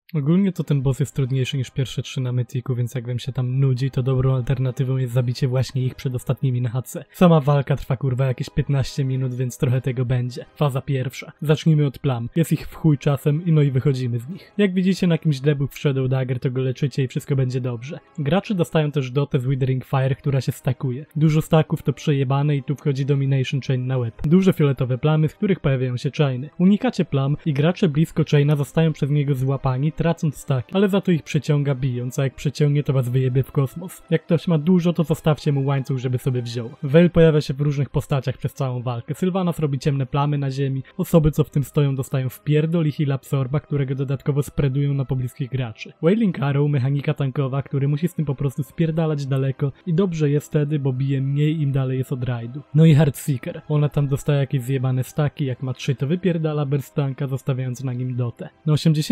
Ogólnie to ten boss jest trudniejszy niż pierwsze 3 na Mythicu, więc jak wam się tam nudzi, to dobrą alternatywą jest zabicie właśnie ich przed ostatnimi na HC. Sama walka trwa kurwa jakieś 15 minut, więc trochę tego będzie. Faza pierwsza. Zacznijmy od plam. Jest ich w chuj czasem i no i wychodzimy z nich. Jak widzicie na kimś debuff w Shadow Dagger, to go leczycie i wszystko będzie dobrze. Gracze dostają też dotę z Withering Fire, która się stakuje. Dużo staków to przejebane i tu wchodzi Domination Chain na łeb. Duże fioletowe plamy, z których pojawiają się chainy. Unikacie plam i gracze blisko chaina zostają przez niego złapani, tracąc staki, ale za to ich przeciąga bijąc, a jak przeciągnie to was wyjebie w kosmos. Jak ktoś ma dużo, to zostawcie mu łańcuch, żeby sobie wziął. Veil pojawia się w różnych postaciach przez całą walkę. Sylvanas robi ciemne plamy na ziemi, osoby co w tym stoją dostają wpierdol i heal absorba, którego dodatkowo spreadują na pobliskich graczy. Wailing Arrow, mechanika tankowa, który musi z tym po prostu spierdalać daleko i dobrze jest wtedy, bo bije mniej im dalej jest od rajdu. No i Heartseeker. Ona tam dostaje jakieś zjebane staki, jak ma 3 to wypierdala burst tanka, zostawiając na nim dotę. Na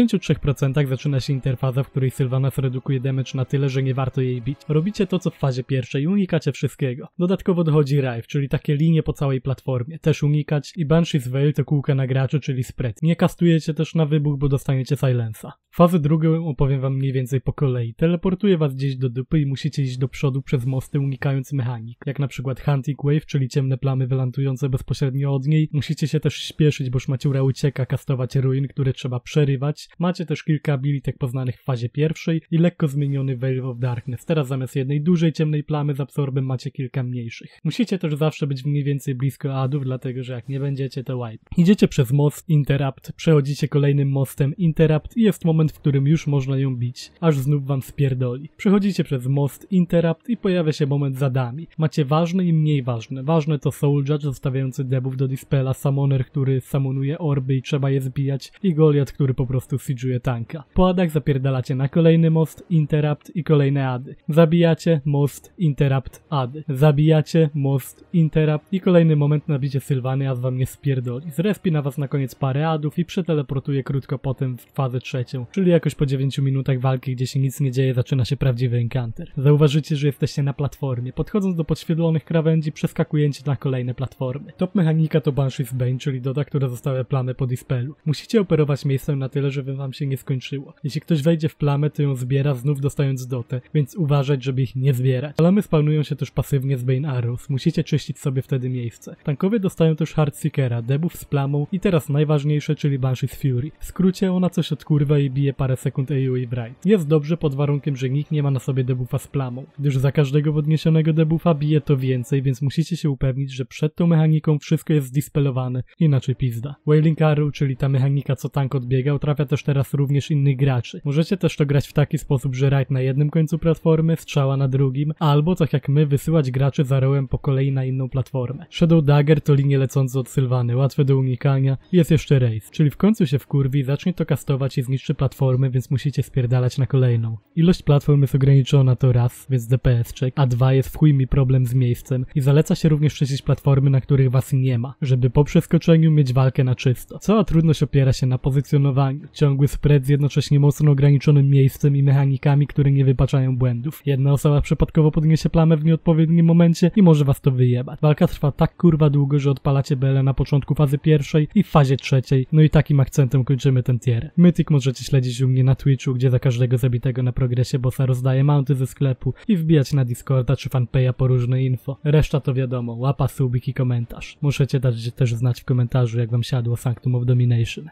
83% zaczyna się interfaza, w której Sylvanas redukuje damage na tyle, że nie warto jej bić. Robicie to co w fazie pierwszej i unikacie wszystkiego. Dodatkowo dochodzi Rive, czyli takie linie po całej platformie. Też unikać i Banshee's Veil to kółka na graczy, czyli spread. Nie kastujecie też na wybuch, bo dostaniecie silensa. Fazę drugą opowiem wam mniej więcej po kolei. Teleportuje was gdzieś do dupy i musicie iść do przodu przez mosty unikając mechanik. Jak na przykład Hunting Wave, czyli ciemne plamy wylantujące bezpośrednio od niej. Musicie się też śpieszyć, bo szmaciura ucieka, kastować ruin, które trzeba przerywać. Macie też kilka abilitek poznanych w fazie pierwszej i lekko zmieniony Veil of Darkness. Teraz zamiast jednej dużej ciemnej plamy z absorbem macie kilka mniejszych. Musicie też zawsze być mniej więcej blisko adów, dlatego że jak nie będziecie to wipe. Idziecie przez most, interrupt, przechodzicie kolejnym mostem, interrupt i jest moment, w którym już można ją bić, aż znów wam spierdoli. Przechodzicie przez most, interrupt i pojawia się moment z adami. Macie ważne i mniej ważne. Ważne to Soul Judge zostawiający debuff do Dispela, Summoner, który summonuje orby i trzeba je zbijać i Goliath, który po prostu siege'uje tanka. Po adach zapierdalacie na kolejny most, interrupt i kolejne ady. Zabijacie, most, interrupt, ady. Zabijacie, most, interrupt i kolejny moment na bicie Sylwany, aż wam nie spierdoli. Zrespi na was na koniec parę adów i przeteleportuje krótko potem w fazę trzecią, czyli jakoś po 9 minutach walki, gdzie się nic nie dzieje, zaczyna się prawdziwy encounter. Zauważycie, że jesteście na platformie. Podchodząc do podświetlonych krawędzi, przeskakujecie na kolejne platformy. Top mechanika to Banshee's Bane, czyli doda, która zostawia plamę po dispelu. Musicie operować miejscem na tyle, żeby wam się nie skończyło. Jeśli ktoś wejdzie w plamę, to ją zbiera, znów dostając dotę, więc uważać, żeby ich nie zbierać. Plamy spawnują się też pasywnie z Bane Arrows. Musicie czyścić sobie wtedy miejsce. Tankowie dostają też Heartseekera, debuff z plamą i teraz najważniejsze, czyli Banshee's Fury. W skrócie ona coś odkurwa i bije parę sekund AoE w raid. Jest dobrze pod warunkiem, że nikt nie ma na sobie debuffa z plamą, gdyż za każdego podniesionego debuffa bije to więcej, więc musicie się upewnić, że przed tą mechaniką wszystko jest zdispelowane, inaczej pizda. Wailing Arrow, czyli ta mechanika co tank odbiega, trafia też teraz również innych graczy. Możecie też to grać w taki sposób, że raid na jednym końcu platformy, strzała na drugim, albo tak jak my wysyłać graczy za rołem po kolei na inną platformę. Shadow Dagger to linie lecące od Sylwany, łatwe do unikania i jest jeszcze race, czyli w końcu się wkurwi, zacznie to kastować i zniszczy platformy, więc musicie spierdalać na kolejną. Ilość platform jest ograniczona to raz, więc DPS check, a dwa jest w chuj mi problem z miejscem i zaleca się również czyścić platformy, na których was nie ma, żeby po przeskoczeniu mieć walkę na czysto. Cała trudność opiera się na pozycjonowaniu, ciągły spread z jednocześnie mocno ograniczonym miejscem i mechanikami, które nie wypaczają błędów. Jedna osoba przypadkowo podniesie plamę w nieodpowiednim momencie i może was to wyjebać. Walka trwa tak kurwa długo, że odpalacie BL na początku fazy pierwszej i w fazie trzeciej, no i takim akcentem kończymy ten tier. Mythic możecie śledzić u mnie na Twitchu, gdzie za każdego zabitego na progresie bossa rozdaję mounty ze sklepu i wbijać na Discorda czy fanpage'a po różne info. Reszta to wiadomo, łapa, subik i komentarz. Możecie dać też znać w komentarzu, jak wam siadło Sanctum of Domination.